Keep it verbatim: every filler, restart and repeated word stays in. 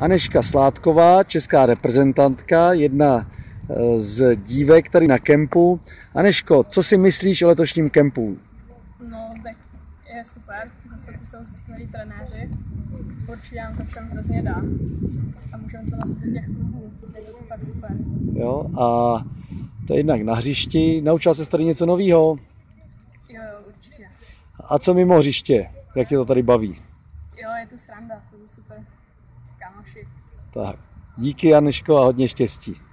Anežka Sládková, česká reprezentantka, jedna z dívek tady na kempu. Anežko, co si myslíš o letošním kempu? No, tak je super, zase tu jsou skvělí trenéři, určitě nám to všem hrozně dá a můžeme to nasadit těch klubů, je to fakt super. Jo, a to je jednak na hřišti, naučila jsi tady něco nového? Jo, jo, určitě. A co mimo hřiště, jak tě to tady baví? Jo, je to sranda, jsou to super kámoši. Tak, díky Anežko a hodně štěstí.